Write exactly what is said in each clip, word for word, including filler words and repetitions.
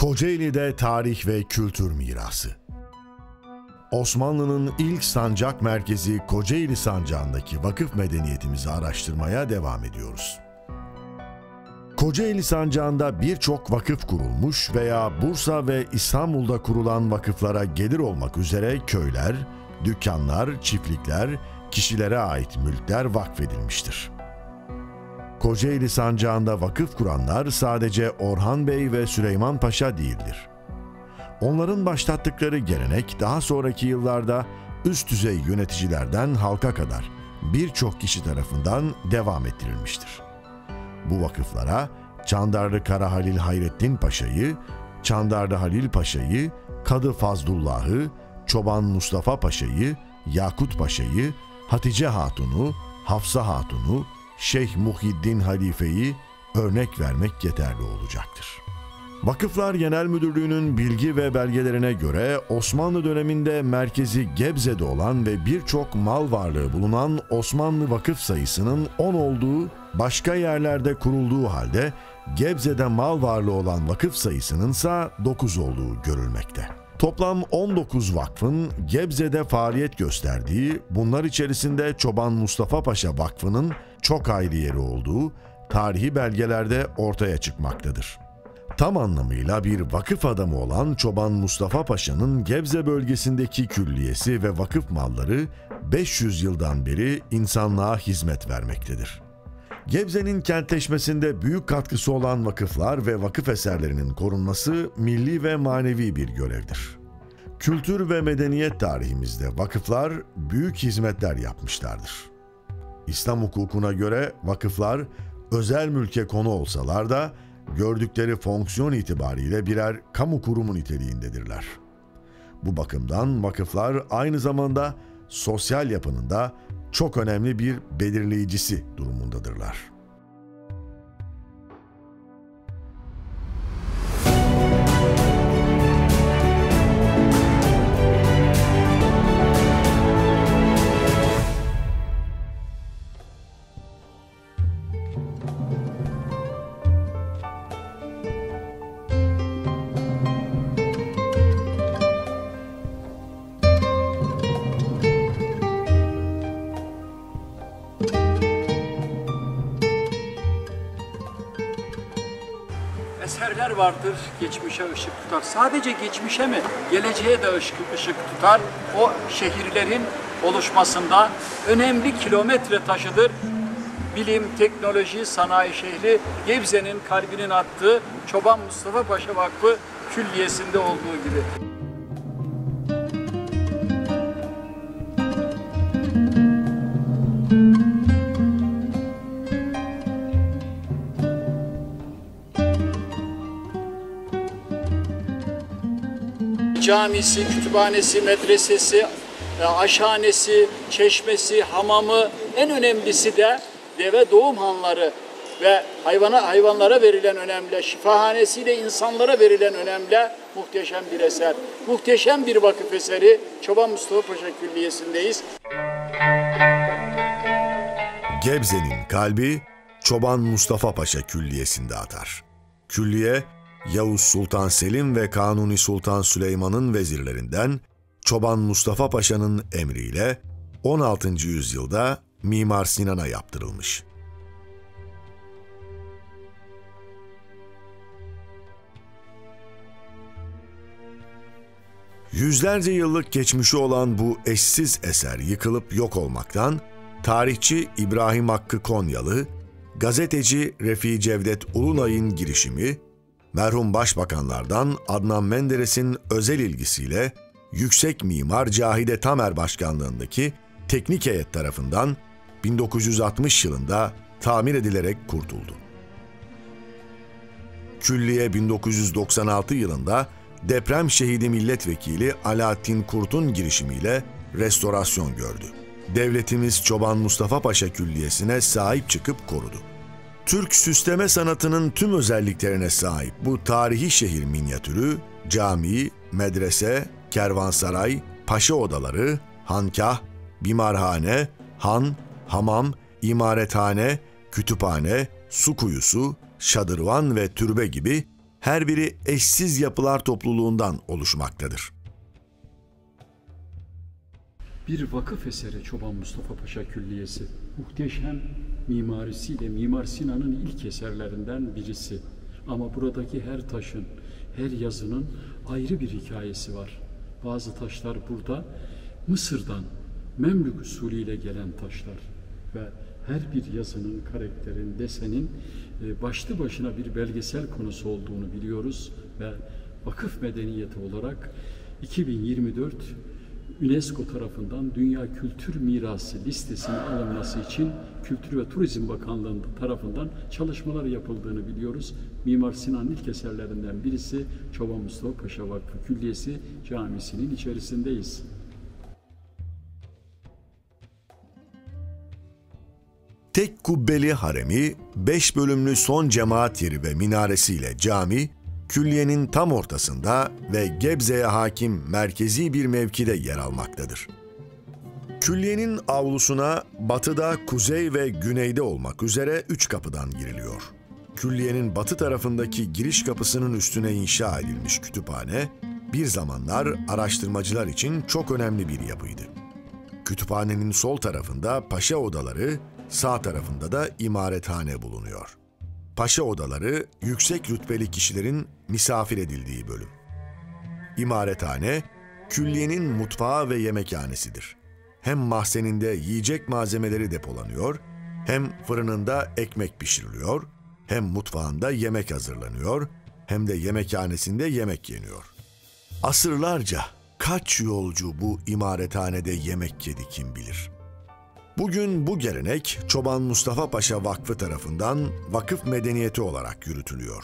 Kocaeli'de tarih ve kültür mirası. Osmanlı'nın ilk sancak merkezi Kocaeli Sancağı'ndaki vakıf medeniyetimizi araştırmaya devam ediyoruz. Kocaeli Sancağı'nda birçok vakıf kurulmuş veya Bursa ve İstanbul'da kurulan vakıflara gelir olmak üzere köyler, dükkanlar, çiftlikler, kişilere ait mülkler vakfedilmiştir. Kocaeli Sancağı'nda vakıf kuranlar sadece Orhan Bey ve Süleyman Paşa değildir. Onların başlattıkları gelenek daha sonraki yıllarda üst düzey yöneticilerden halka kadar birçok kişi tarafından devam ettirilmiştir. Bu vakıflara Çandarlı Kara Halil Hayrettin Paşa'yı, Çandarlı Halil Paşa'yı, Kadı Fazlullah'ı, Çoban Mustafa Paşa'yı, Yakut Paşa'yı, Hatice Hatun'u, Hafsa Hatun'u, Şeyh Muhyiddin Halife'yi örnek vermek yeterli olacaktır. Vakıflar Genel Müdürlüğü'nün bilgi ve belgelerine göre Osmanlı döneminde merkezi Gebze'de olan ve birçok mal varlığı bulunan Osmanlı vakıf sayısının on olduğu, başka yerlerde kurulduğu halde Gebze'de mal varlığı olan vakıf sayısının ise dokuz olduğu görülmekte. Toplam on dokuz vakfın Gebze'de faaliyet gösterdiği, bunlar içerisinde Çoban Mustafa Paşa Vakfı'nın çok ayrı yeri olduğu tarihi belgelerde ortaya çıkmaktadır. Tam anlamıyla bir vakıf adamı olan Çoban Mustafa Paşa'nın Gebze bölgesindeki külliyesi ve vakıf malları beş yüz yıldan beri insanlığa hizmet vermektedir. Gebze'nin kentleşmesinde büyük katkısı olan vakıflar ve vakıf eserlerinin korunması milli ve manevi bir görevdir. Kültür ve medeniyet tarihimizde vakıflar büyük hizmetler yapmışlardır. İslam hukukuna göre vakıflar özel mülke konu olsalar da gördükleri fonksiyon itibariyle birer kamu kurumu niteliğindedirler. Bu bakımdan vakıflar aynı zamanda sosyal yapının da çok önemli bir belirleyicisi durumundadırlar. Eserler vardır, geçmişe ışık tutar. Sadece geçmişe mi, geleceğe de ışık, ışık tutar. O şehirlerin oluşmasında önemli kilometre taşıdır. Bilim, teknoloji, sanayi şehri Gebze'nin kalbinin attığı Çoban Mustafa Paşa Vakfı külliyesinde olduğu gibi. Camisi, kütüphanesi, medresesi, aşhanesi, çeşmesi, hamamı, en önemlisi de deve doğum hanları ve hayvana hayvanlara verilen önemli, şifahanesiyle insanlara verilen önemli muhteşem bir eser. Muhteşem bir vakıf eseri Çoban Mustafa Paşa Külliyesi'ndeyiz. Gebze'nin kalbi Çoban Mustafa Paşa Külliyesi'nde atar. Külliye, Yavuz Sultan Selim ve Kanuni Sultan Süleyman'ın vezirlerinden Çoban Mustafa Paşa'nın emriyle on altıncı yüzyılda Mimar Sinan'a yaptırılmış. Yüzlerce yıllık geçmişi olan bu eşsiz eser yıkılıp yok olmaktan, tarihçi İbrahim Hakkı Konyalı, gazeteci Refik Cevdet Ulunay'ın girişimi, merhum başbakanlardan Adnan Menderes'in özel ilgisiyle Yüksek Mimar Cahide Tamer başkanlığındaki teknik heyet tarafından bin dokuz yüz altmış yılında tamir edilerek kurtuldu. Külliye bin dokuz yüz doksan altı yılında deprem şehidi milletvekili Alaaddin Kurt'un girişimiyle restorasyon gördü. Devletimiz Çoban Mustafa Paşa Külliyesi'ne sahip çıkıp korudu. Türk süsleme sanatının tüm özelliklerine sahip bu tarihi şehir minyatürü, cami, medrese, kervansaray, paşa odaları, hankah, bimarhane, han, hamam, imarethane, kütüphane, su kuyusu, şadırvan ve türbe gibi Her biri eşsiz yapılar topluluğundan oluşmaktadır. Bir vakıf eseri Çoban Mustafa Paşa Külliyesi. Muhteşem mimarisiyle Mimar Sinan'ın ilk eserlerinden birisi. Ama buradaki her taşın, her yazının ayrı bir hikayesi var. Bazı taşlar burada Mısır'dan Memlük usulüyle gelen taşlar ve her bir yazının, karakterin, desenin başlı başına bir belgesel konusu olduğunu biliyoruz ve vakıf medeniyeti olarak iki bin yirmi dört UNESCO tarafından Dünya Kültür Mirası listesine alınması için Kültür ve Turizm Bakanlığı tarafından çalışmalar yapıldığını biliyoruz. Mimar Sinan'ın ilk eserlerinden birisi Çoban Mustafa Paşa Vakfı Külliyesi Camisi'nin içerisindeyiz. Tek kubbeli haremi, beş bölümlü son cemaat yeri ve minaresiyle cami, külliyenin tam ortasında ve Gebze'ye hakim merkezi bir mevkide yer almaktadır. Külliyenin avlusuna batıda, kuzey ve güneyde olmak üzere üç kapıdan giriliyor. Külliyenin batı tarafındaki giriş kapısının üstüne inşa edilmiş kütüphane, bir zamanlar araştırmacılar için çok önemli bir yapıydı. Kütüphanenin sol tarafında paşa odaları, sağ tarafında da imarethane bulunuyor. Paşa odaları, yüksek rütbeli kişilerin misafir edildiği bölüm. İmarethane, külliyenin mutfağı ve yemekhanesidir. Hem mahzeninde yiyecek malzemeleri depolanıyor, hem fırınında ekmek pişiriliyor, hem mutfağında yemek hazırlanıyor, hem de yemekhanesinde yemek yeniyor. Asırlarca kaç yolcu bu imarethanede yemek yedi kim bilir? Bugün bu gelenek Çoban Mustafa Paşa Vakfı tarafından vakıf medeniyeti olarak yürütülüyor.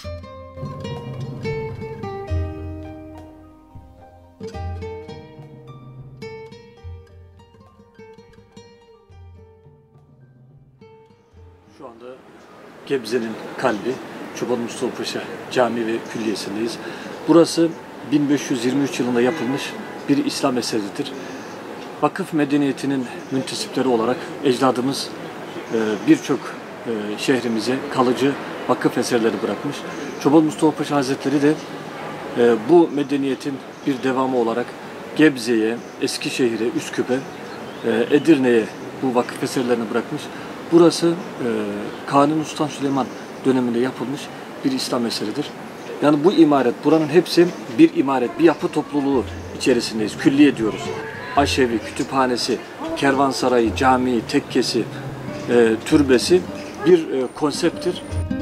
Şu anda Gebze'nin kalbi Çoban Mustafa Paşa Camii ve Külliyesi'ndeyiz. Burası bin beş yüz yirmi üç yılında yapılmış bir İslam eseridir. Vakıf medeniyetinin müntesipleri olarak ecdadımız birçok şehrimize kalıcı vakıf eserleri bırakmış. Çoban Mustafa Paşa Hazretleri de bu medeniyetin bir devamı olarak Gebze'ye, Eskişehir'e, Üsküp'e, Edirne'ye bu vakıf eserlerini bırakmış. Burası Kanuni Sultan Süleyman döneminde yapılmış bir İslam eseridir. Yani bu imaret, buranın hepsi bir imaret, bir yapı topluluğu içerisindeyiz. Külliye diyoruz. Aşevi, kütüphanesi, kervansarayı, camii, tekkesi, e, türbesi bir e, konsepttir.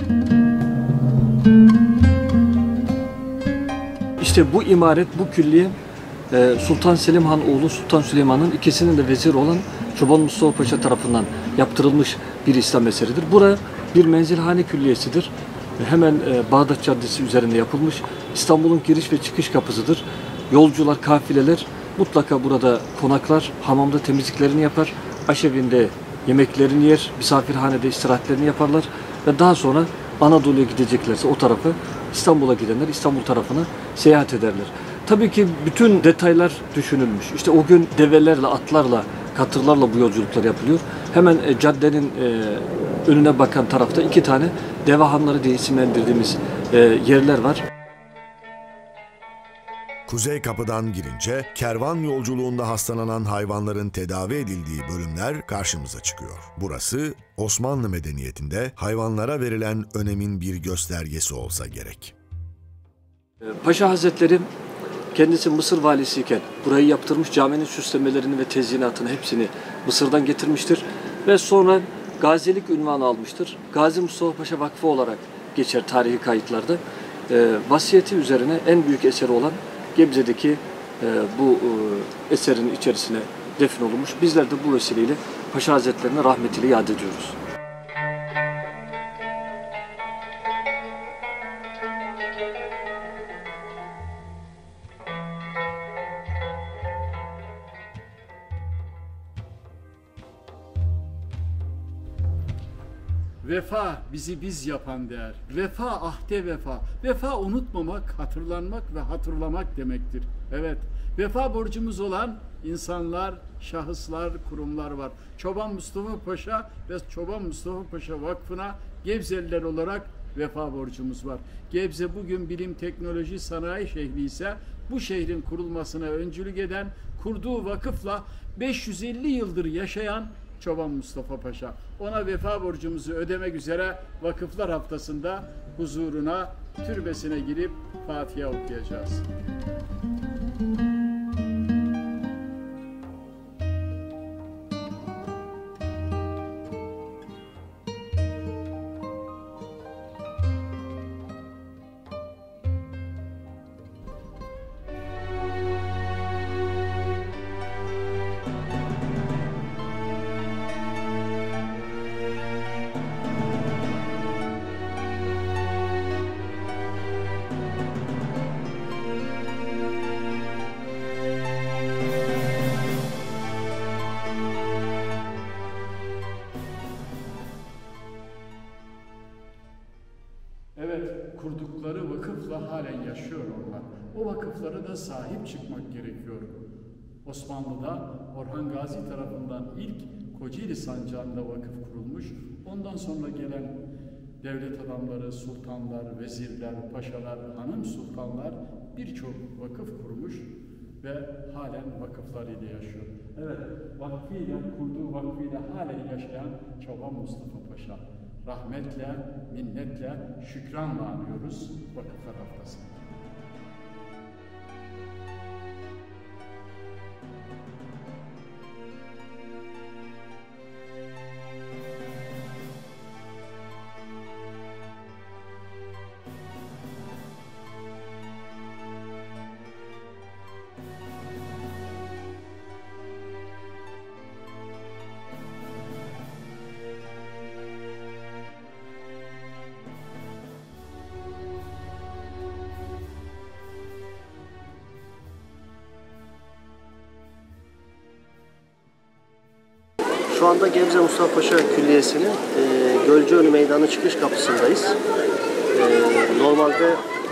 İşte bu imaret, bu külliye e, Sultan Selim Han oğlu Sultan Süleyman'ın ikisinin de veziri olan Çoban Mustafa Paşa tarafından yaptırılmış bir İslam eseridir. Bura bir menzilhane külliyesidir. Hemen e, Bağdat Caddesi üzerinde yapılmış. İstanbul'un giriş ve çıkış kapısıdır. Yolcular, kafileler mutlaka burada konaklar, hamamda temizliklerini yapar, aşevinde yemeklerini yer, misafirhanede istirahatlerini yaparlar ve daha sonra Anadolu'ya gideceklerse o tarafı, İstanbul'a gidenler İstanbul tarafına seyahat ederler. Tabii ki bütün detaylar düşünülmüş. İşte o gün develerle, atlarla, katırlarla bu yolculuklar yapılıyor. Hemen e, caddenin e, önüne bakan tarafta iki tane deve hanları diye isimlendirdiğimiz e, yerler var. Kuzey kapıdan girince kervan yolculuğunda hastalanan hayvanların tedavi edildiği bölümler karşımıza çıkıyor. Burası Osmanlı medeniyetinde hayvanlara verilen önemin bir göstergesi olsa gerek. Paşa Hazretleri kendisi Mısır valisiyken burayı yaptırmış, caminin süslemelerini ve tezyinatını hepsini Mısır'dan getirmiştir ve sonra gazilik unvanı almıştır. Gazi Mustafa Paşa Vakfı olarak geçer tarihi kayıtlarda. E, vasiyeti üzerine en büyük eseri olan Gebze'deki e, bu e, eserin içerisine defnolunmuş. Bizler de bu vesileyle Paşa Hazretlerine rahmetiyle yad ediyoruz. Vefa bizi biz yapan değer. Vefa ahde vefa. Vefa unutmamak, hatırlanmak ve hatırlamak demektir. Evet, vefa borcumuz olan insanlar, şahıslar, kurumlar var. Çoban Mustafa Paşa ve Çoban Mustafa Paşa Vakfı'na Gebzeliler olarak vefa borcumuz var. Gebze bugün bilim, teknoloji, sanayi şehri ise bu şehrin kurulmasına öncülük eden, kurduğu vakıfla beş yüz elli yıldır yaşayan Çoban Mustafa Paşa. Ona vefa borcumuzu ödemek üzere Vakıflar Haftası'nda huzuruna, türbesine girip Fatiha okuyacağız. Evet, kurdukları vakıfla halen yaşıyor onlar. O vakıflara da sahip çıkmak gerekiyor. Osmanlı'da Orhan Gazi tarafından ilk Kocaeli Sancağı'nda vakıf kurulmuş. Ondan sonra gelen devlet adamları, sultanlar, vezirler, paşalar, hanım sultanlar birçok vakıf kurmuş ve halen vakıflar ile yaşıyor. Evet, vakfıyla, kurduğu vakfıyla halen yaşayan Çoban Mustafa Paşa. Rahmetle, minnetle, şükranla anıyoruz Vakıflar Haftası'nda. Şu anda Gebze Mustafa Paşa Külliyesi'nin e, Gölcüönü Meydanı çıkış kapısındayız. E, normalde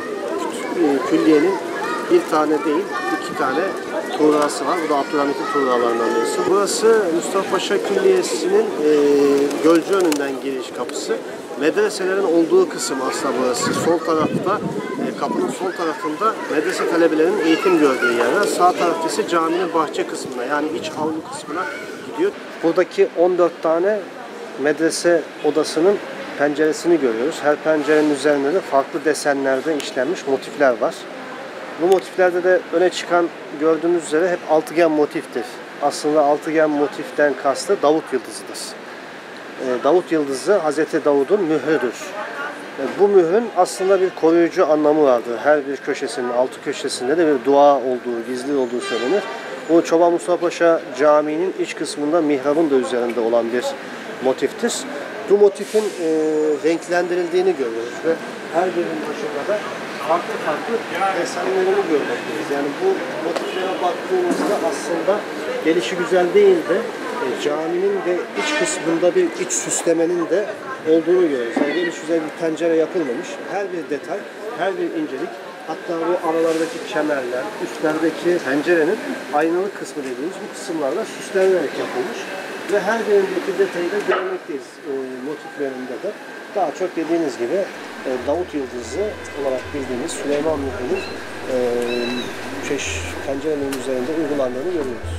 e, külliyenin bir tane değil, iki tane tuğrası var. Bu da Abdülhamit'in tuğralarından birisi. Burası Mustafa Paşa Külliyesi'nin e, Gölcüönü'nden giriş kapısı. Medreselerin olduğu kısım aslında burası. Sol tarafta, e, kapının sol tarafında medrese talebelerinin eğitim gördüğü yer. Sağ tarafta ise caminin bahçe kısmına, yani iç avlu kısmına gidiyor. Buradaki on dört tane medrese odasının penceresini görüyoruz. Her pencerenin üzerinde de farklı desenlerde işlenmiş motifler var. Bu motiflerde de öne çıkan, gördüğünüz üzere hep altıgen motiftir. Aslında altıgen motiften kastı Davut Yıldızı'dır. Davut Yıldızı Hazreti Davud'un mührüdür. Bu mührün aslında bir koruyucu anlamı vardır. Her bir köşesinin, altı köşesinde de bir dua olduğu, gizli olduğu söylenir. Bu Çoban Mustafa Paşa Camii'nin iç kısmında mihrabın da üzerinde olan bir motiftir. Bu motifin e, renklendirildiğini görüyoruz ve her birinin başında da farklı farklı desenlerini görmekteyiz. Yani bu motiflere baktığımızda aslında gelişi güzel değil de e, caminin de iç kısmında bir iç süslemenin de olduğunu görüyoruz. Yani gelişi güzel bir pencere yapılmamış. Her bir detay, her bir incelik, hatta bu aralardaki kemerler, üstlerdeki pencerenin aynalı kısmı dediğimiz bu kısımlarda süslenerek yapılmış. Ve her birindeki detayı da görmekteyiz e, motiflerinde de. Daha çok dediğiniz gibi e, Davut Yıldızı olarak bildiğimiz Süleyman Mührü'nün e, şey, pencerenin üzerinde uygulandığını görüyoruz.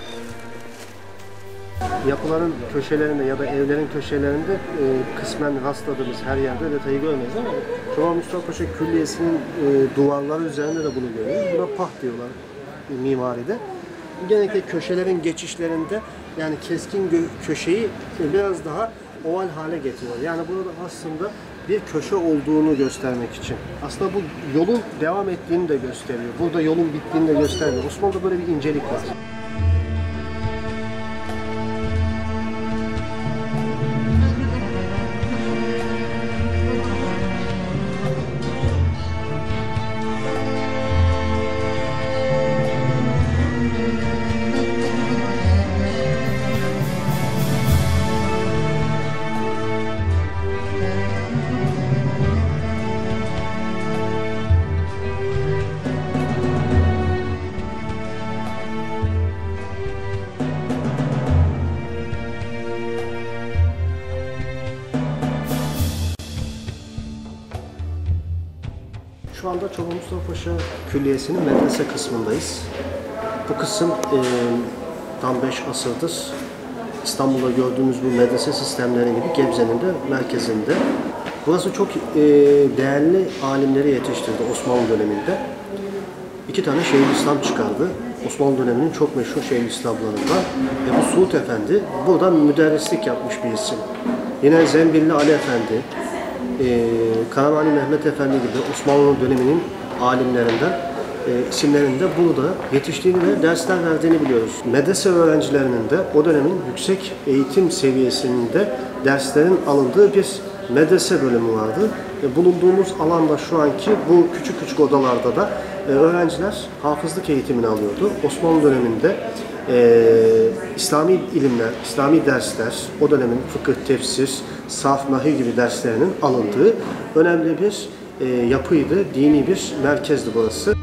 Yapıların köşelerinde ya da evlerin köşelerinde e, kısmen rastladığımız her yerde detayı görmeyiz ama Çoban Mustafa Paşa Külliyesi'nin e, duvarları üzerinde de bunu görüyoruz. Buna pah diyorlar e, mimaride. Genellikle köşelerin geçişlerinde yani keskin köşeyi biraz daha oval hale getiriyor. Yani burada aslında bir köşe olduğunu göstermek için. Aslında bu yolun devam ettiğini de gösteriyor. Burada yolun bittiğini de gösteriyor. Osmanlı'da böyle bir incelik var. Şu anda Çoban Mustafa Paşa Külliyesi'nin medrese kısmındayız. Bu kısım e, tam beş asırdır İstanbul'da gördüğümüz bu medrese sistemleri gibi Gebze'nin de merkezinde. Burası çok e, değerli alimleri yetiştirdi Osmanlı döneminde. İki tane Şeyhülislam çıkardı. Osmanlı döneminin çok meşhur Şeyhülislamlarından. Ebu Suud Efendi burada müderrislik yapmış bir isim. Yine Zembilli Ali Efendi, e, Karamani Mehmet Efendi gibi Osmanlı döneminin alimlerinden e, isimlerinin de burada yetiştiğini ve dersler verdiğini biliyoruz. Medrese öğrencilerinin de o dönemin yüksek eğitim seviyesinde derslerin alındığı bir medrese bölümü vardı. E, bulunduğumuz alanda şu anki bu küçük küçük odalarda da e, öğrenciler hafızlık eğitimini alıyordu. Osmanlı döneminde e, İslami ilimler, İslami dersler, o dönemin fıkıh, tefsir, sarf, nahiv gibi derslerinin alındığı önemli bir e, yapıydı, dini bir merkezdi burası.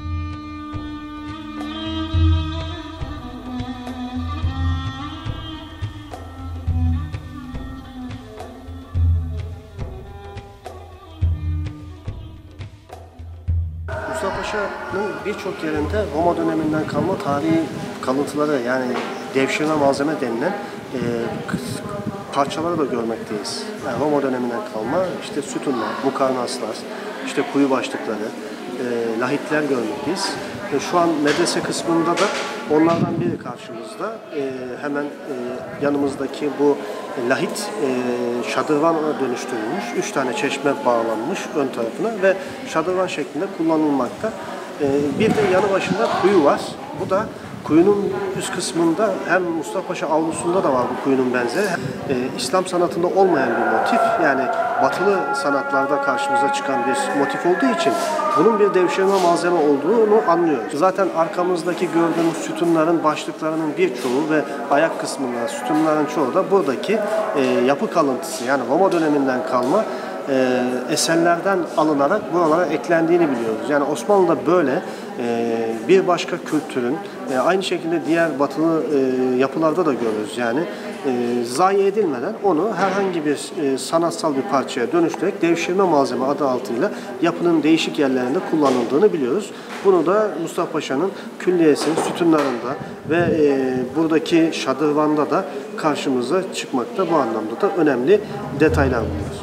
Mustafa Paşa'nın birçok yerinde Roma döneminden kalma tarihi kalıntıları, yani devşirme malzeme denilen e, parçaları da görmekteyiz. Yani Roma döneminden kalma işte sütunlar, mukarnaslar, işte kuyu başlıkları, e, lahitler görmekteyiz. E, şu an medrese kısmında da onlardan biri karşımızda. E, hemen e, yanımızdaki bu lahit e, şadırvana dönüştürülmüş. Üç tane çeşme bağlanmış ön tarafına ve şadırvan şeklinde kullanılmakta. E, bir de yanı başında kuyu var. Bu da kuyunun üst kısmında hem Mustafa Paşa avlusunda da var bu kuyunun benzeri. E, İslam sanatında olmayan bir motif, yani batılı sanatlarda karşımıza çıkan bir motif olduğu için bunun bir devşirme malzeme olduğunu anlıyoruz. Zaten arkamızdaki gördüğümüz sütunların başlıklarının birçoğu ve ayak kısmında sütunların çoğu da buradaki e, yapı kalıntısı, yani Roma döneminden kalma e, eserlerden alınarak buralara eklendiğini biliyoruz. Yani Osmanlı'da böyle e, bir başka kültürün e, aynı şekilde diğer batılı e, yapılarda da görüyoruz. Yani e, zayi edilmeden onu herhangi bir e, sanatsal bir parçaya dönüştürerek devşirme malzeme adı altıyla yapının değişik yerlerinde kullanıldığını biliyoruz. Bunu da Mustafa Paşa'nın külliyesinin sütunlarında ve e, buradaki şadırvanda da karşımıza çıkmakta. Bu anlamda da önemli detaylar bunlar.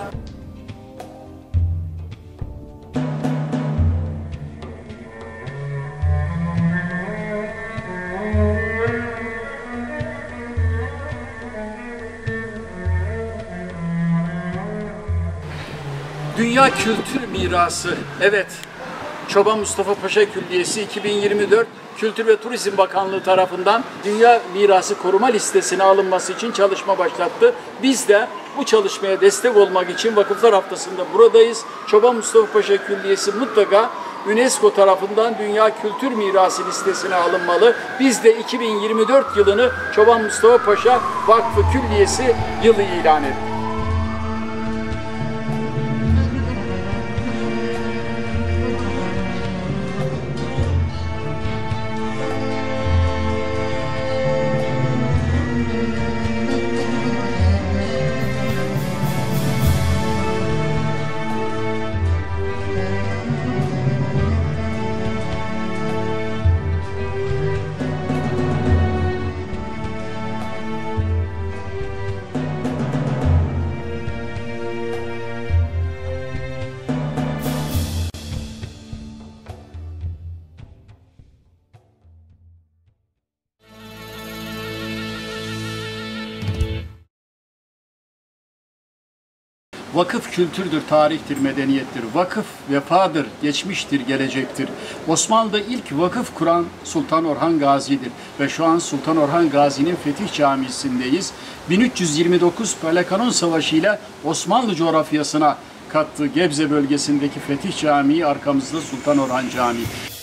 Dünya Kültür Mirası, evet, Çoban Mustafa Paşa Külliyesi iki bin yirmi dört Kültür ve Turizm Bakanlığı tarafından Dünya Mirası koruma listesine alınması için çalışma başlattı. Biz de bu çalışmaya destek olmak için Vakıflar Haftası'nda buradayız. Çoban Mustafa Paşa Külliyesi mutlaka UNESCO tarafından Dünya Kültür Mirası listesine alınmalı. Biz de iki bin yirmi dört yılını Çoban Mustafa Paşa Vakfı Külliyesi yılı ilan ettik. Vakıf kültürdür, tarihtir, medeniyettir. Vakıf vefadır, geçmiştir, gelecektir. Osmanlı'da ilk vakıf kuran Sultan Orhan Gazi'dir. Ve şu an Sultan Orhan Gazi'nin Fetih Camisi'ndeyiz. bin üç yüz yirmi dokuz Pelekanon Savaşı ile Osmanlı coğrafyasına kattığı Gebze bölgesindeki Fetih Camii, arkamızda Sultan Orhan Camii.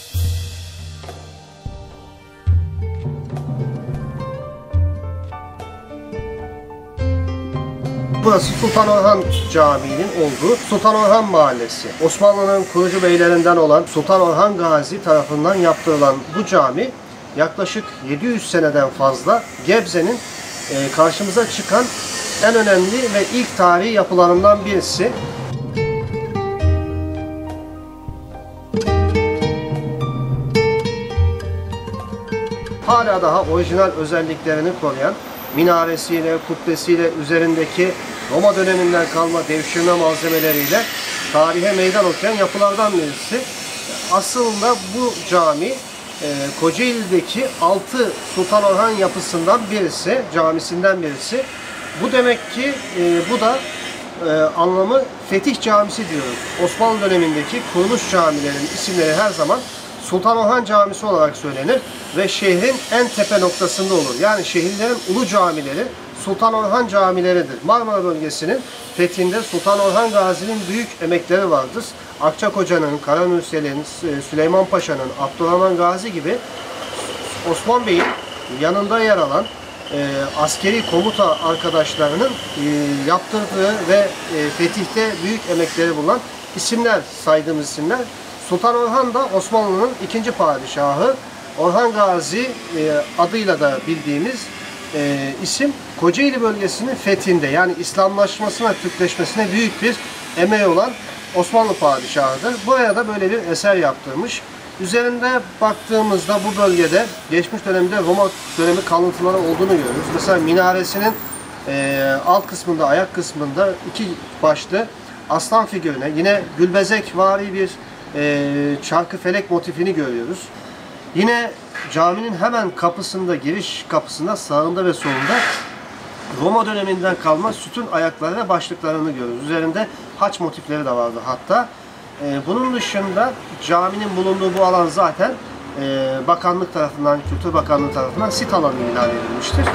Burası Sultan Orhan Camii'nin olduğu Sultan Orhan Mahallesi. Osmanlı'nın kurucu beylerinden olan Sultan Orhan Gazi tarafından yaptırılan bu cami yaklaşık yedi yüz seneden fazla Gebze'nin e, karşımıza çıkan en önemli ve ilk tarihi yapılarından birisi. hala daha orijinal özelliklerini koruyan, minaresiyle, kubbesiyle, üzerindeki Roma döneminden kalma devşirme malzemeleriyle tarihe meydan okuyan yapılardan birisi. Aslında bu cami e, Kocaeli'deki altı Sultan Orhan yapısından birisi, camisinden birisi. Bu demek ki e, bu da e, anlamı Fetih Camisi diyoruz. Osmanlı dönemindeki kuruluş camilerin isimleri her zaman Sultan Orhan Camisi olarak söylenir ve şehrin en tepe noktasında olur. Yani şehirlerin ulu camileri Sultan Orhan camileridir. Marmara bölgesinin fethinde Sultan Orhan Gazi'nin büyük emekleri vardır. Akçakoca'nın, Karanürsel'in, Süleyman Paşa'nın, Abdurrahman Gazi gibi Osman Bey'in yanında yer alan e, askeri komuta arkadaşlarının e, yaptırdığı ve e, fetihte büyük emekleri bulunan isimler, saydığımız isimler. Sultan Orhan da Osmanlı'nın ikinci padişahı. Orhan Gazi e, adıyla da bildiğimiz e, isim Kocaeli bölgesinin fethinde, yani İslamlaşmasına, Türkleşmesine büyük bir emeği olan Osmanlı padişahıdır. Buraya da böyle bir eser yaptırmış. Üzerinde baktığımızda bu bölgede geçmiş dönemde Roma dönemi kalıntıları olduğunu görüyoruz. Mesela minaresinin e, alt kısmında, ayak kısmında iki başlı aslan figürüne, yine gülbezek vari bir e, çarkı felek motifini görüyoruz. Yine caminin hemen kapısında, giriş kapısında sağında ve solunda Roma döneminden kalma sütun ayakları ve başlıklarını görüyoruz. Üzerinde haç motifleri de vardı hatta. Ee, bunun dışında caminin bulunduğu bu alan zaten e, bakanlık tarafından, Kültür Bakanlığı tarafından sit alanı ilan edilmiştir.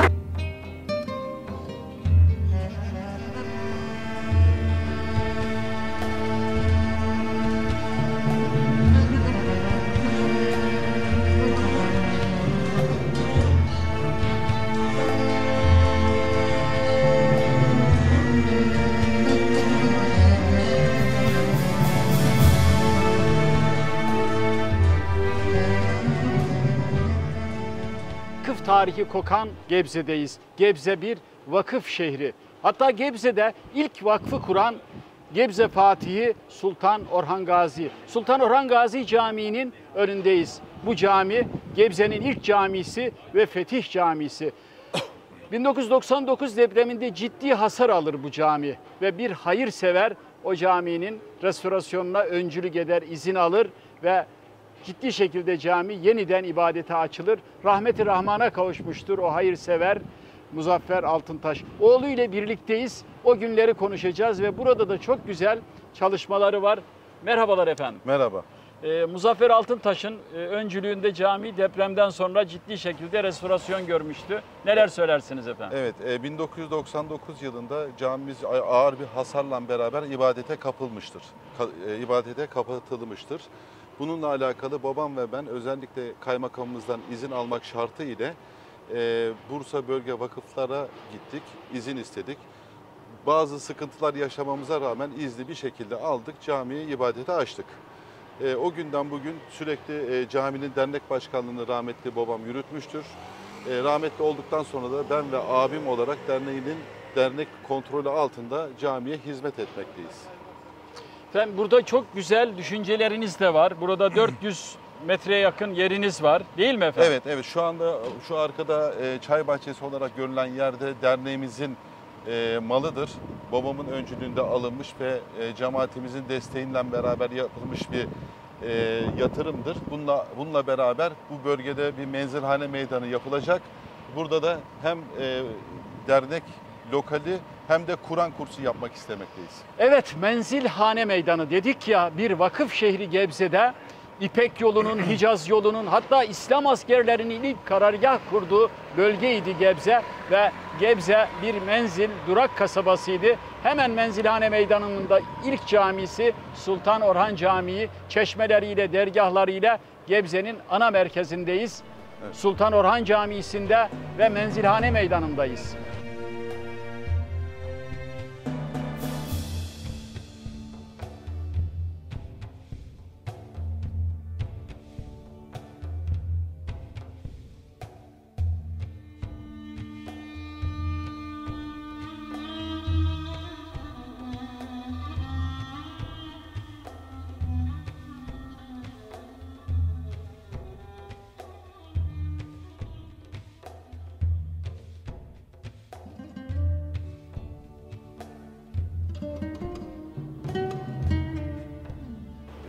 Vakıf tarihi kokan Gebze'deyiz. Gebze bir vakıf şehri. Hatta Gebze'de ilk vakfı kuran Gebze Fatihi Sultan Orhan Gazi. Sultan Orhan Gazi Camii'nin önündeyiz. Bu cami Gebze'nin ilk camisi ve Fetih Camisi. bin dokuz yüz doksan dokuz depreminde ciddi hasar alır bu cami ve bir hayırsever o caminin restorasyonuna öncülük eder, izin alır ve ciddi şekilde cami yeniden ibadete açılır. Rahmeti Rahman'a kavuşmuştur o hayırsever Muzaffer Altıntaş. Oğluyla birlikteyiz. O günleri konuşacağız ve burada da çok güzel çalışmaları var. Merhabalar efendim. Merhaba. Ee, Muzaffer Altıntaş'ın e, öncülüğünde cami depremden sonra ciddi şekilde restorasyon görmüştü. Neler söylersiniz efendim? Evet, e, bin dokuz yüz doksan dokuz yılında camimiz ağır bir hasarla beraber ibadete kapılmıştır. Ka, e, ibadete kapatılmıştır. Bununla alakalı babam ve ben özellikle kaymakamımızdan izin almak şartı ile e, Bursa Bölge Vakıflara gittik, izin istedik. Bazı sıkıntılar yaşamamıza rağmen izni bir şekilde aldık, camiyi ibadete açtık. E, o günden bugün sürekli e, caminin dernek başkanlığını rahmetli babam yürütmüştür. E, rahmetli olduktan sonra da ben ve abim olarak derneğinin dernek kontrolü altında camiye hizmet etmekteyiz. Efendim burada çok güzel düşünceleriniz de var. Burada dört yüz metreye yakın yeriniz var değil mi efendim? Evet, evet. Şu anda şu arkada e, çay bahçesi olarak görülen yerde derneğimizin e, malıdır. Babamın öncülüğünde alınmış ve e, cemaatimizin desteğiyle beraber yapılmış bir e, yatırımdır. Bununla, bununla beraber bu bölgede bir menzilhane meydanı yapılacak. Burada da hem e, dernek lokali hem de Kur'an kursu yapmak istemekteyiz. Evet, Menzilhane Meydanı dedik ya, bir vakıf şehri Gebze'de İpek yolunun, Hicaz yolunun, hatta İslam askerlerinin ilk karargah kurduğu bölgeydi Gebze ve Gebze bir menzil, durak kasabasıydı. Hemen Menzilhane Meydanı'nın da ilk camisi Sultan Orhan Camii, çeşmeleriyle, dergahlarıyla Gebze'nin ana merkezindeyiz. Evet. Sultan Orhan Camii'sinde ve Menzilhane Meydanı'ndayız.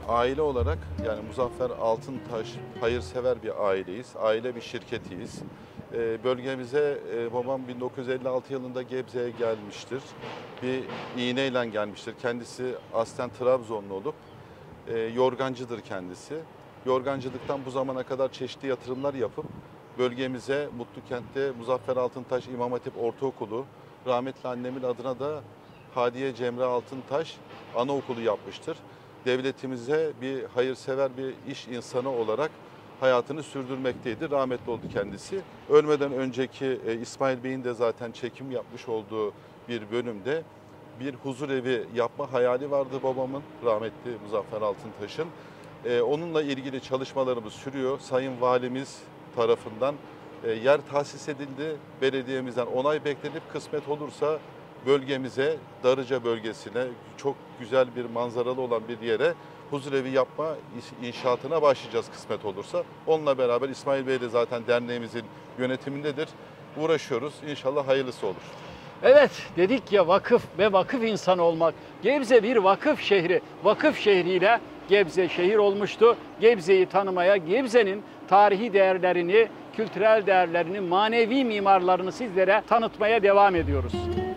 aile olarak yani Muzaffer Altıntaş hayırsever bir aileyiz. Aile bir şirketiyiz. E, bölgemize e, babam bin dokuz yüz elli altı yılında Gebze'ye gelmiştir. Bir iğneyle gelmiştir. Kendisi aslen Trabzonlu olup e, yorgancıdır kendisi. Yorgancılıktan bu zamana kadar çeşitli yatırımlar yapıp bölgemize Mutlukent'te Muzaffer Altıntaş İmam Hatip Ortaokulu, rahmetli annemin adına da Hadiye Cemre Altıntaş Anaokulu yapmıştır. Devletimize bir hayırsever bir iş insanı olarak hayatını sürdürmekteydi. Rahmetli oldu kendisi. Ölmeden önceki e, İsmail Bey'in de zaten çekim yapmış olduğu bir bölümde bir huzur evi yapma hayali vardı babamın, rahmetli Muzaffer Altıntaş'ın. E, onunla ilgili çalışmalarımız sürüyor. Sayın Valimiz tarafından e, yer tahsis edildi. Belediyemizden onay beklenip kısmet olursa bölgemize, Darıca bölgesine çok güzel bir manzaralı olan bir yere huzurevi yapma inşaatına başlayacağız kısmet olursa. Onunla beraber İsmail Bey de zaten derneğimizin yönetimindedir. Uğraşıyoruz. İnşallah hayırlısı olur. Evet, dedik ya vakıf ve vakıf insanı olmak. Gebze bir vakıf şehri. Vakıf şehriyle Gebze şehir olmuştu. Gebze'yi tanımaya, Gebze'nin tarihi değerlerini, kültürel değerlerini, manevi mimarlarını sizlere tanıtmaya devam ediyoruz.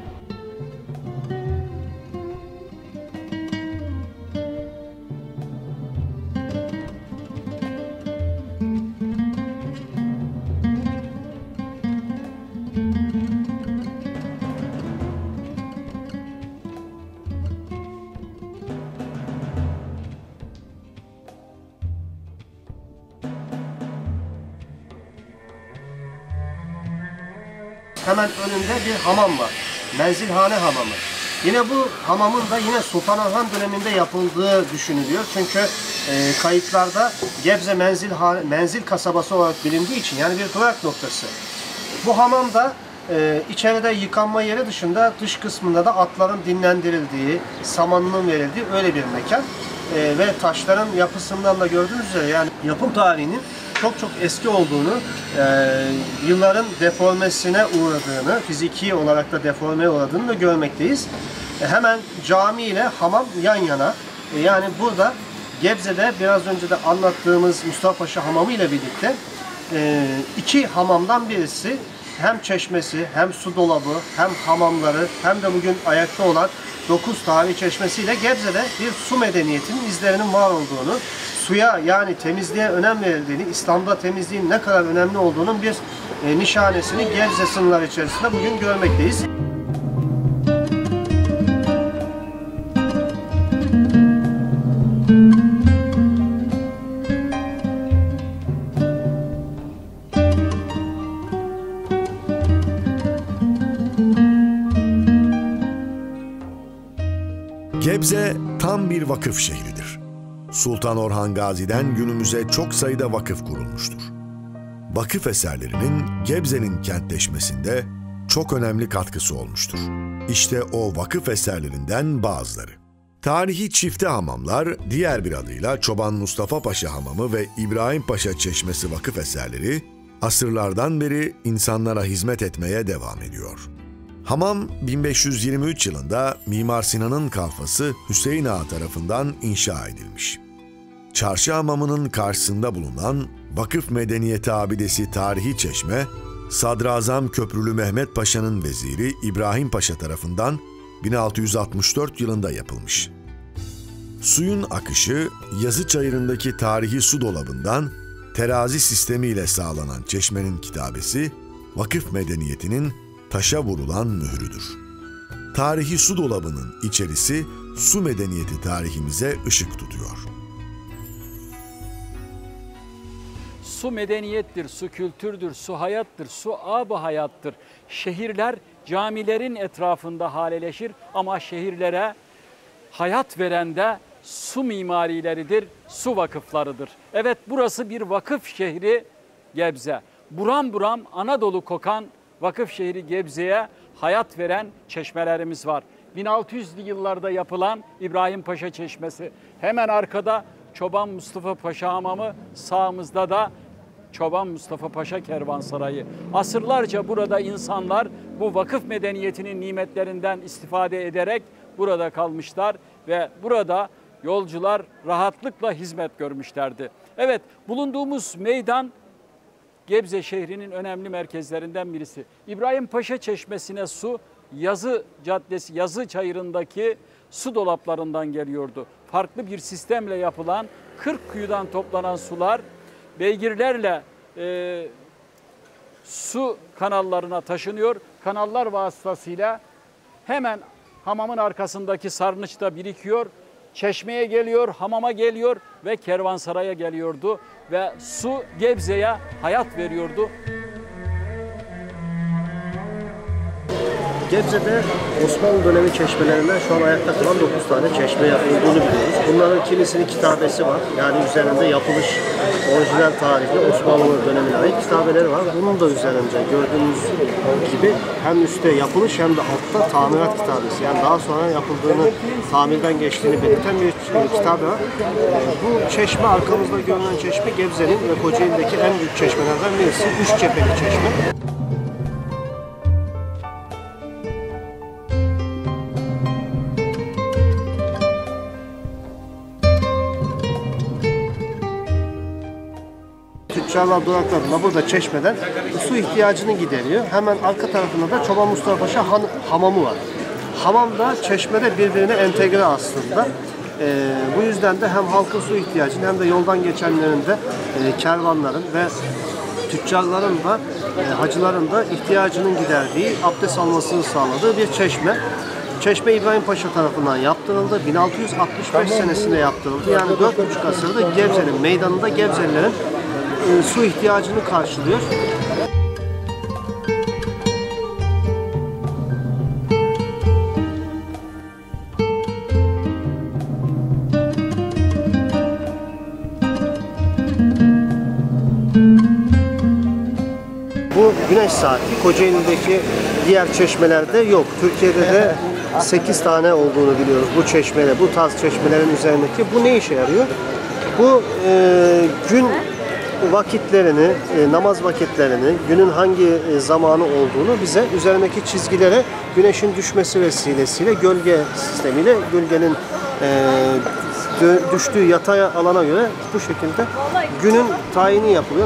Hemen önünde bir hamam var. Menzilhane hamamı. Yine bu hamamın da yine Sultan Orhan döneminde yapıldığı düşünülüyor. Çünkü e, kayıtlarda Gebze menzil, menzil kasabası olarak bilindiği için yani bir durak noktası. Bu hamamda e, içeride yıkanma yeri dışında dış kısmında da atların dinlendirildiği, samanının verildiği öyle bir mekan. E, ve taşların yapısından da gördüğünüz üzere yani yapım tarihinin çok çok eski olduğunu, e, yılların deformesine uğradığını, fiziki olarak da deformeye uğradığını da görmekteyiz. E, hemen cami ile hamam yan yana. E, yani burada Gebze'de biraz önce de anlattığımız Mustafa Paşa Hamamı ile birlikte e, iki hamamdan birisi hem çeşmesi, hem su dolabı, hem hamamları, hem de bugün ayakta olan dokuz tarihi çeşmesiyle Gebze'de bir su medeniyetinin izlerinin var olduğunu, suya yani temizliğe önem verildiğini, İslam'da temizliğin ne kadar önemli olduğunun bir e, nişanesini Gebze sınırları içerisinde bugün görmekteyiz. Gebze tam bir vakıf şehridir. Sultan Orhan Gazi'den günümüze çok sayıda vakıf kurulmuştur. Vakıf eserlerinin Gebze'nin kentleşmesinde çok önemli katkısı olmuştur. İşte o vakıf eserlerinden bazıları. Tarihi çifte hamamlar, diğer bir adıyla Çoban Mustafa Paşa Hamamı ve İbrahim Paşa Çeşmesi vakıf eserleri, asırlardan beri insanlara hizmet etmeye devam ediyor. Hamam bin beş yüz yirmi üç yılında Mimar Sinan'ın kalfası Hüseyin Ağa tarafından inşa edilmiş. Çarşı Hamamı'nın karşısında bulunan Vakıf Medeniyeti Abidesi Tarihi Çeşme, Sadrazam Köprülü Mehmet Paşa'nın veziri İbrahim Paşa tarafından bin altı yüz altmış dört yılında yapılmış. Suyun akışı Yazı Çayırı'ndaki tarihi su dolabından terazi sistemiyle sağlanan çeşmenin kitabesi, vakıf medeniyetinin taşa vurulan mührüdür. Tarihi su dolabının içerisi su medeniyeti tarihimize ışık tutuyor. Su medeniyettir, su kültürdür, su hayattır, su ab-ı hayattır. Şehirler camilerin etrafında haleleşir ama şehirlere hayat veren de su mimarileridir, su vakıflarıdır. Evet, burası bir vakıf şehri Gebze. Buram buram Anadolu kokan vakıf şehri Gebze'ye hayat veren çeşmelerimiz var. bin altı yüzlü yıllarda yapılan İbrahim Paşa Çeşmesi. Hemen arkada Çoban Mustafa Paşa Hamamı, sağımızda da Çoban Mustafa Paşa Kervansarayı. Asırlarca burada insanlar bu vakıf medeniyetinin nimetlerinden istifade ederek burada kalmışlar ve burada yolcular rahatlıkla hizmet görmüşlerdi. Evet, bulunduğumuz meydan Gebze şehrinin önemli merkezlerinden birisi. İbrahim Paşa Çeşmesi'ne su Yazı Caddesi, Yazı Çayırı'ndaki su dolaplarından geliyordu. Farklı bir sistemle yapılan kırk kuyudan toplanan sular beygirlerle e, su kanallarına taşınıyor. Kanallar vasıtasıyla hemen hamamın arkasındaki sarnıçta birikiyor. Çeşmeye geliyor, hamama geliyor ve kervansaraya geliyordu. Ve su Gebze'ye hayat veriyordu. Gebze'de Osmanlı dönemi çeşmelerinden şu an ayakta kalan dokuz tane çeşme olduğunu biliyoruz. Bunların kimisinin kitabesi var. Yani üzerinde yapılış orijinal tarihli Osmanlı dönemine ait kitabeleri var. Bunun da üzerinde gördüğünüz gibi hem üstte yapılış hem de altta tamirat kitabesi. Yani daha sonra yapıldığını, tamirden geçtiğini belirten bir kitabe var. Bu çeşme, arkamızda görünen çeşme Gebze'nin ve Kocaeli'deki en büyük çeşmelerden birisi. Üç cepheli çeşme. Tüccarlar duraklarında burada çeşmeden su ihtiyacını gideriyor. Hemen arka tarafında da Çoban Mustafa Paşa han, hamamı var. Hamam da çeşmede birbirine entegre aslında. Ee, bu yüzden de hem halkın su ihtiyacını hem de yoldan geçenlerin de e, kervanların ve tüccarların da e, hacıların da ihtiyacının giderdiği, abdest almasını sağladığı bir çeşme. Çeşme İbrahim Paşa tarafından yaptırıldı. bin altı yüz altmış beş senesinde yaptırıldı. Yani dört buçuk asırda Gebze'nin meydanında Gebzelilerin e, su ihtiyacını karşılıyor. Bu güneş saati Kocaeli'deki diğer çeşmelerde yok. Türkiye'de de sekiz tane olduğunu biliyoruz bu çeşmeler, bu tarz çeşmelerin üzerindeki. Bu ne işe yarıyor? Bu e, gün vakitlerini, e, namaz vakitlerini, günün hangi e, zamanı olduğunu bize üzerindeki çizgilere güneşin düşmesi vesilesiyle gölge sistemiyle gölgenin e, düştüğü yatay alana göre bu şekilde günün tayini yapılıyor.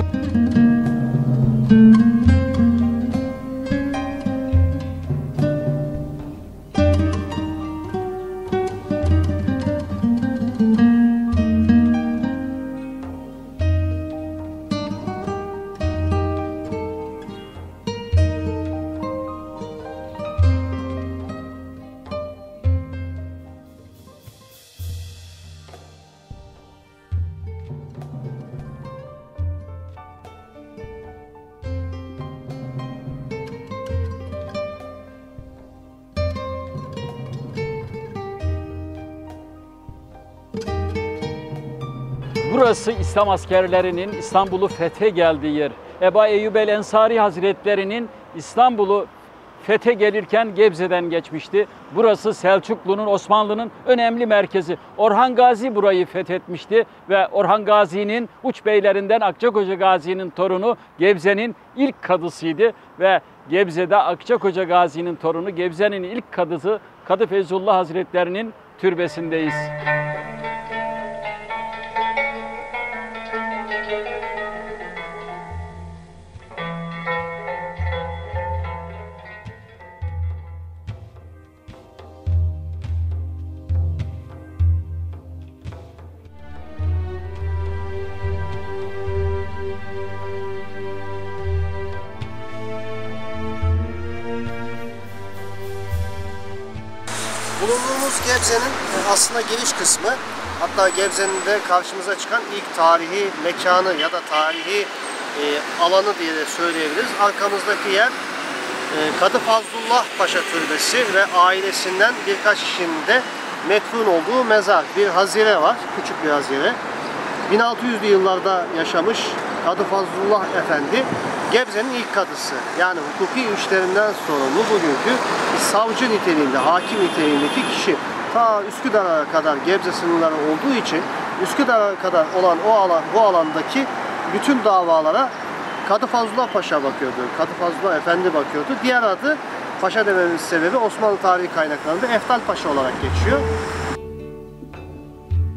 Burası İslam askerlerinin İstanbul'u fethe geldiği yer. Eba Eyyub el-Ensari Hazretleri'nin İstanbul'u fethe gelirken Gebze'den geçmişti. Burası Selçuklu'nun, Osmanlı'nın önemli merkezi. Orhan Gazi burayı fethetmişti ve Orhan Gazi'nin uç beylerinden Akçakoca Gazi'nin torunu Gebze'nin ilk kadısıydı ve Gebze'de Akçakoca Gazi'nin torunu Gebze'nin ilk kadısı Kadı Feyzullah Hazretlerinin türbesindeyiz. Bulunduğumuz Gebze'nin aslında giriş kısmı, hatta Gebze'nin de karşımıza çıkan ilk tarihi mekanı ya da tarihi e, alanı diye de söyleyebiliriz. Arkamızdaki yer e, Kadı Fazlullah Paşa Türbesi ve ailesinden birkaç kişinin de metfun olduğu mezar. Bir hazire var, küçük bir hazire. bin altı yüzlü yıllarda yaşamış Kadı Fazlullah Efendi, Gebze'nin ilk kadısı. Yani hukuki işlerinden sorumlu bugünkü savcı niteliğinde, hakim niteliğindeki kişi. Ta Üsküdar'a kadar Gebze sınırları olduğu için Üsküdar'a kadar olan o alan, bu alandaki bütün davalara Kadı Fazlullah Paşa bakıyordu. Kadı Fazlullah Efendi bakıyordu. Diğer adı, Paşa dememizin sebebi Osmanlı tarihi kaynaklarında Eftal Paşa olarak geçiyor.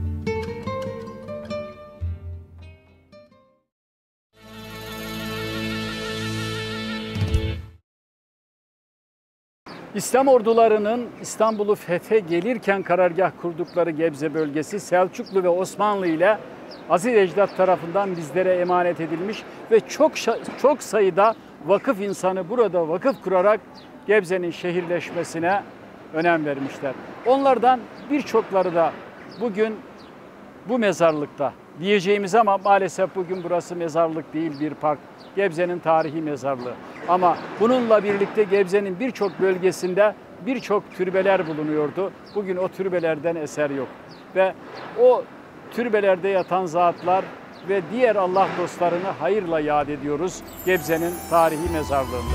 İslam ordularının İstanbul'u fethe gelirken karargah kurdukları Gebze bölgesi Selçuklu ve Osmanlı ile Aziz Ecdat tarafından bizlere emanet edilmiş ve çok çok sayıda vakıf insanı burada vakıf kurarak Gebze'nin şehirleşmesine önem vermişler. Onlardan birçokları da bugün bu mezarlıkta diyeceğimiz ama maalesef bugün burası mezarlık değil, bir park. Gebze'nin tarihi mezarlığı. Ama bununla birlikte Gebze'nin birçok bölgesinde birçok türbeler bulunuyordu. Bugün o türbelerden eser yok. Ve o türbelerde yatan zatlar ve diğer Allah dostlarını hayırla yad ediyoruz Gebze'nin tarihi mezarlığında.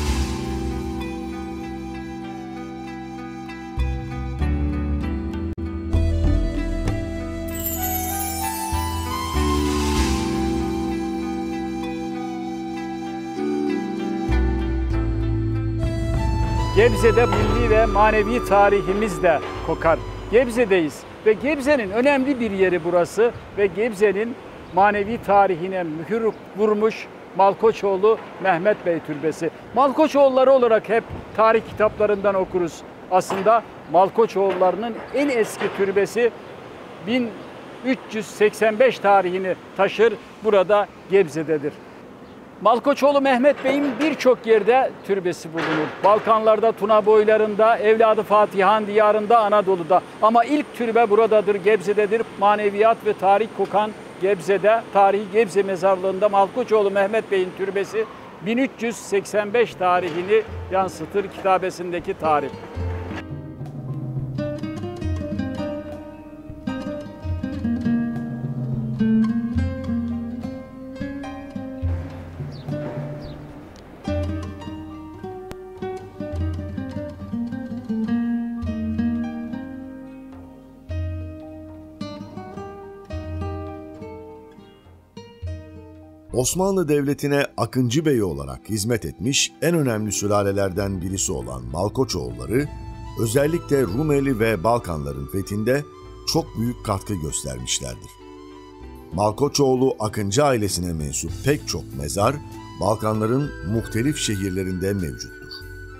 Gebze'de milli ve manevi tarihimiz de kokar. Gebze'deyiz ve Gebze'nin önemli bir yeri burası ve Gebze'nin manevi tarihine mühür vurmuş Malkoçoğlu Mehmet Bey Türbesi. Malkoçoğulları olarak hep tarih kitaplarından okuruz. Aslında Malkoçoğullarının en eski türbesi bin üç yüz seksen beş tarihini taşır, burada Gebze'dedir. Malkoçoğlu Mehmet Bey'in birçok yerde türbesi bulunur. Balkanlarda, Tuna boylarında, Evladı Fatihan diyarında, Anadolu'da. Ama ilk türbe buradadır, Gebze'dedir. Maneviyat ve tarih kokan Gebze'de, tarihi Gebze mezarlığında Malkoçoğlu Mehmet Bey'in türbesi bin üç yüz seksen beş tarihini yansıtır kitabesindeki tarih. Osmanlı Devleti'ne Akıncı Bey olarak hizmet etmiş en önemli sülalelerden birisi olan Malkoçoğulları, özellikle Rumeli ve Balkanların fethinde çok büyük katkı göstermişlerdir. Malkoçoğlu Akıncı ailesine mensup pek çok mezar, Balkanların muhtelif şehirlerinde mevcuttur.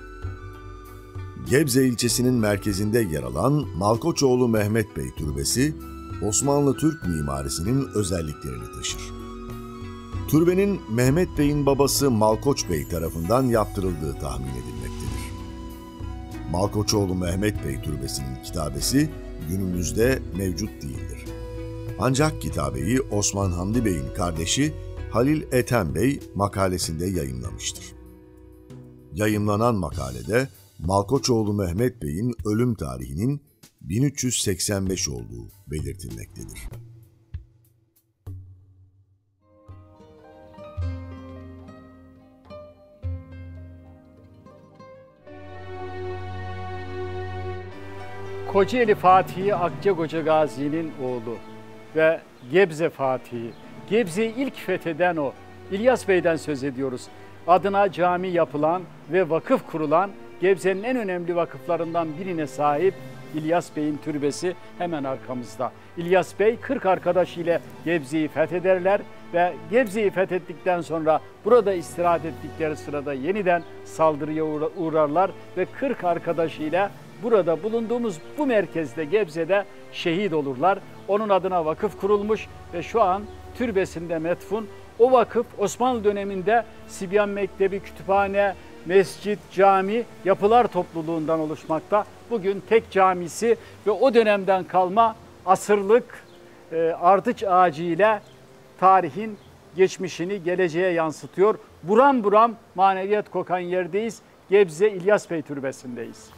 Gebze ilçesinin merkezinde yer alan Malkoçoğlu Mehmet Bey Türbesi, Osmanlı Türk mimarisinin özelliklerini taşır. Türbenin Mehmet Bey'in babası Malkoç Bey tarafından yaptırıldığı tahmin edilmektedir. Malkoçoğlu Mehmet Bey Türbesi'nin kitabesi günümüzde mevcut değildir. Ancak kitabeyi Osman Hamdi Bey'in kardeşi Halil Ethem Bey makalesinde yayımlamıştır. Yayımlanan makalede Malkoçoğlu Mehmet Bey'in ölüm tarihinin bin üç yüz seksen beş olduğu belirtilmektedir. Kocaeli Fatihi Akçakoca Gazi'nin oğlu ve Gebze Fatihi, Gebze'yi ilk fetheden o, İlyas Bey'den söz ediyoruz. Adına cami yapılan ve vakıf kurulan Gebze'nin en önemli vakıflarından birine sahip İlyas Bey'in türbesi hemen arkamızda. İlyas Bey kırk arkadaş ile Gebze'yi fethederler ve Gebze'yi fethettikten sonra burada istirahat ettikleri sırada yeniden saldırıya uğrarlar ve kırk arkadaş ile burada bulunduğumuz bu merkezde Gebze'de şehit olurlar. Onun adına vakıf kurulmuş ve şu an türbesinde metfun. O vakıf Osmanlı döneminde Sibyan Mektebi, kütüphane, mescit, cami, yapılar topluluğundan oluşmakta. Bugün tek camisi ve o dönemden kalma asırlık e, ardıç ağacı ile tarihin geçmişini geleceğe yansıtıyor. Buram buram maneviyat kokan yerdeyiz. Gebze İlyas Bey Türbesi'ndeyiz.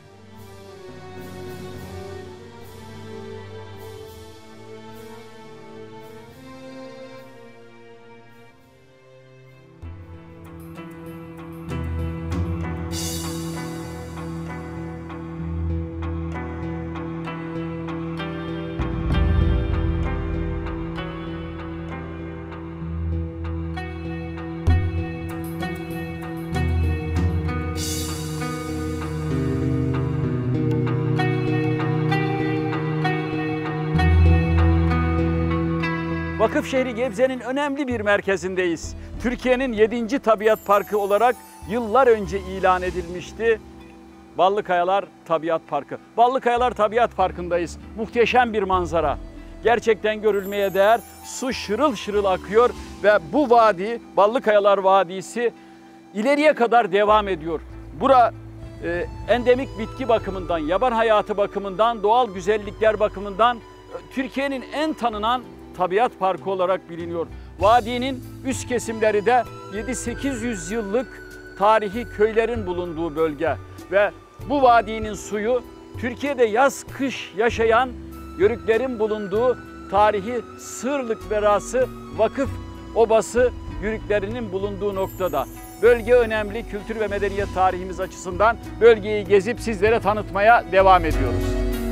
Vakıf şehri Gebze'nin önemli bir merkezindeyiz. Türkiye'nin yedinci tabiat parkı olarak yıllar önce ilan edilmişti. Ballıkayalar Tabiat Parkı. Ballıkayalar Tabiat Parkı'ndayız. Muhteşem bir manzara. Gerçekten görülmeye değer. Su şırıl şırıl akıyor ve bu vadi, Ballıkayalar Vadisi ileriye kadar devam ediyor. Bura e, endemik bitki bakımından, yaban hayatı bakımından, doğal güzellikler bakımından Türkiye'nin en tanınan tabiat parkı olarak biliniyor. Vadinin üst kesimleri de yedi sekiz yüz yıllık tarihi köylerin bulunduğu bölge ve bu vadinin suyu Türkiye'de yaz kış yaşayan yörüklerin bulunduğu tarihi Sığırlık Verası Vakıf Obası yörüklerinin bulunduğu noktada. Bölge önemli, kültür ve medeniyet tarihimiz açısından bölgeyi gezip sizlere tanıtmaya devam ediyoruz.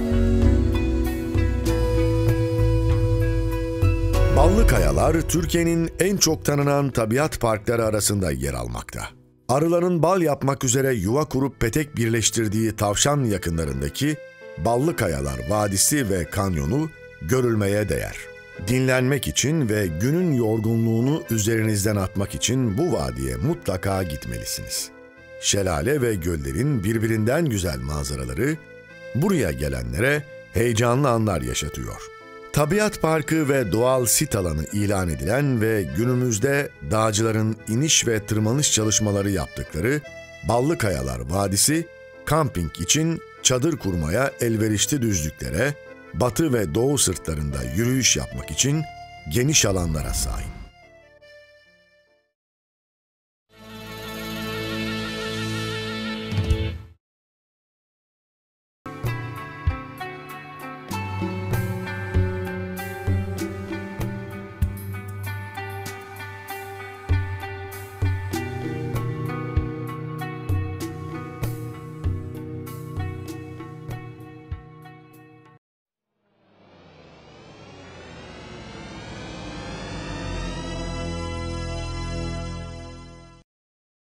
Ballıkayalar Türkiye'nin en çok tanınan tabiat parkları arasında yer almakta. Arıların bal yapmak üzere yuva kurup petek birleştirdiği Tavşan yakınlarındaki Ballıkayalar Vadisi ve Kanyonu görülmeye değer. Dinlenmek için ve günün yorgunluğunu üzerinizden atmak için bu vadiye mutlaka gitmelisiniz. Şelale ve göllerin birbirinden güzel manzaraları buraya gelenlere heyecanlı anlar yaşatıyor. Tabiat Parkı ve doğal sit alanı ilan edilen ve günümüzde dağcıların iniş ve tırmanış çalışmaları yaptıkları Ballıkayalar Vadisi, kamping için çadır kurmaya elverişli düzlüklere, batı ve doğu sırtlarında yürüyüş yapmak için geniş alanlara sahip.